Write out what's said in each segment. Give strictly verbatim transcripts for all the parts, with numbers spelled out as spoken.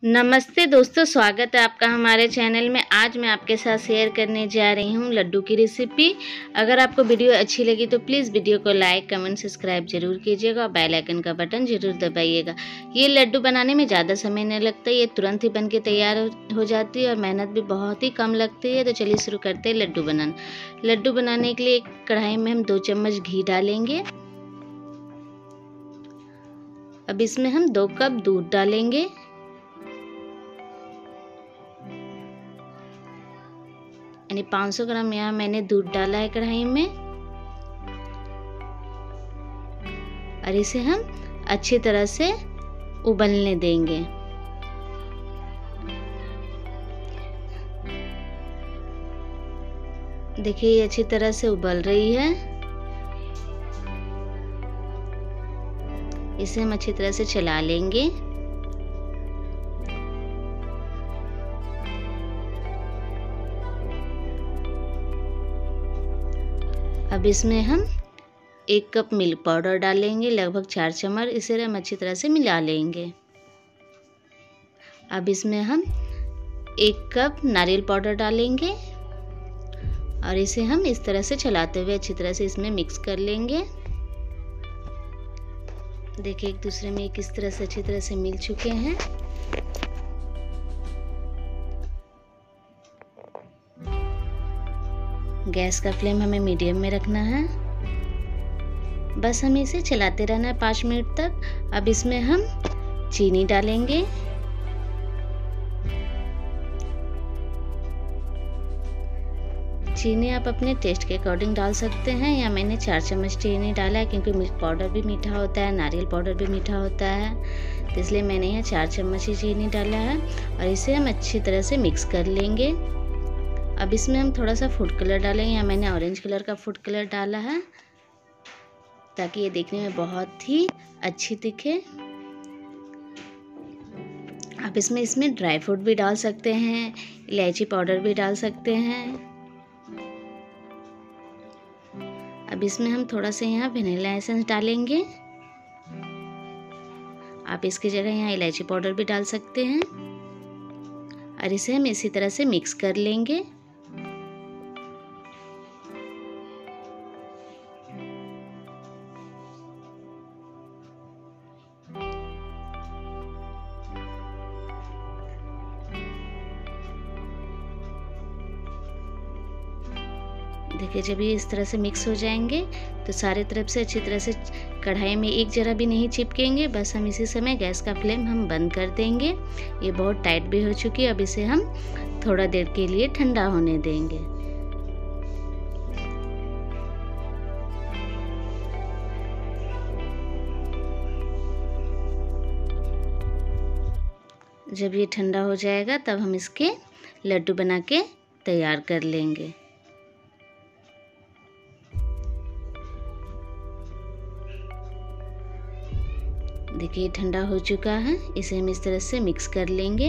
नमस्ते दोस्तों, स्वागत है आपका हमारे चैनल में। आज मैं आपके साथ शेयर करने जा रही हूँ लड्डू की रेसिपी। अगर आपको वीडियो अच्छी लगी तो प्लीज़ वीडियो को लाइक, कमेंट, सब्सक्राइब जरूर कीजिएगा और बेल आइकन का बटन जरूर दबाइएगा। ये लड्डू बनाने में ज़्यादा समय नहीं लगता, ये तुरंत ही बन के तैयार हो जाती है और मेहनत भी बहुत ही कम लगती है। तो चलिए शुरू करते हैं लड्डू बनाना। लड्डू बनाने के लिए एक कढ़ाई में हम दो चम्मच घी डालेंगे। अब इसमें हम दो कप दूध डालेंगे। यानी पाँच सौ ग्राम यहाँ मैंने दूध डाला है कढ़ाई में। और इसे हम अच्छी तरह से उबलने देंगे। देखिए ये अच्छी तरह से उबल रही है। इसे हम अच्छी तरह से चला लेंगे। अब इसमें हम एक कप मिल्क पाउडर डालेंगे, लगभग चार चम्मच। इसे हम अच्छी तरह से मिला लेंगे। अब इसमें हम एक कप नारियल पाउडर डालेंगे और इसे हम इस तरह से चलाते हुए अच्छी तरह से इसमें मिक्स कर लेंगे। देखिए एक दूसरे में किस तरह से अच्छी तरह से मिल चुके हैं। गैस का फ्लेम हमें मीडियम में रखना है। बस हमें इसे चलाते रहना है पाँच मिनट तक। अब इसमें हम चीनी डालेंगे। चीनी आप अपने टेस्ट के अकॉर्डिंग डाल सकते हैं। या मैंने चार चम्मच चीनी डाला है क्योंकि मिल्क पाउडर भी मीठा होता है, नारियल पाउडर भी मीठा होता है, तो इसलिए मैंने यहाँ चार चम्मच ही चीनी डाला है। और इसे हम अच्छी तरह से मिक्स कर लेंगे। अब इसमें हम थोड़ा सा फूड कलर डालेंगे। यहाँ मैंने ऑरेंज कलर का फूड कलर डाला है ताकि ये देखने में बहुत ही अच्छी दिखे। आप इसमें इसमें ड्राई फ्रूट भी डाल सकते हैं, इलायची पाउडर भी डाल सकते हैं। अब इसमें हम थोड़ा सा यहाँ वेनिला एसेंस डालेंगे। आप इसकी जगह यहाँ इलायची पाउडर भी डाल सकते हैं। और इसे हम इसी तरह से मिक्स कर लेंगे। देखिए जब ये इस तरह से मिक्स हो जाएंगे तो सारे तरफ से अच्छी तरह से कढ़ाई में एक जरा भी नहीं चिपकेंगे। बस हम इसी समय गैस का फ्लेम हम बंद कर देंगे। ये बहुत टाइट भी हो चुकी है। अब इसे हम थोड़ा देर के लिए ठंडा होने देंगे। जब ये ठंडा हो जाएगा तब हम इसके लड्डू बना के तैयार कर लेंगे। देखिए ठंडा हो चुका है। इसे हम इस तरह से मिक्स कर लेंगे।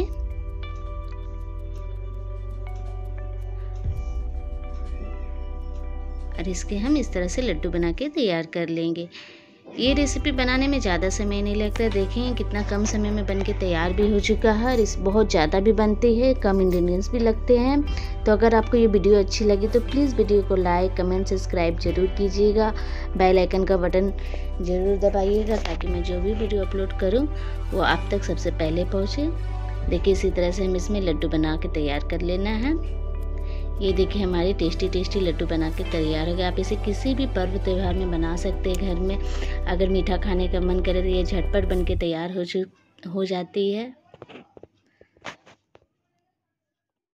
और इसके हम इस तरह से लड्डू बना के तैयार कर लेंगे। ये रेसिपी बनाने में ज़्यादा समय नहीं लगता। देखें कितना कम समय में बन के तैयार भी हो चुका है। और इस बहुत ज़्यादा भी बनती है, कम इंग्रेडिएंट्स भी लगते हैं। तो अगर आपको ये वीडियो अच्छी लगी तो प्लीज़ वीडियो को लाइक, कमेंट, सब्सक्राइब जरूर कीजिएगा। बेल आइकन का बटन ज़रूर दबाइएगा ताकि मैं जो भी वीडियो अपलोड करूँ वो आप तक सबसे पहले पहुँचे। देखिए इसी तरह से हम इसमें लड्डू बना के तैयार कर लेना है। ये देखिए हमारे टेस्टी टेस्टी लड्डू बना के तैयार हो गए। आप इसे किसी भी पर्व त्योहार में बना सकते हैं घर में। अगर मीठा खाने का मन करे तो ये झटपट बन के तैयार हो हो जाती है।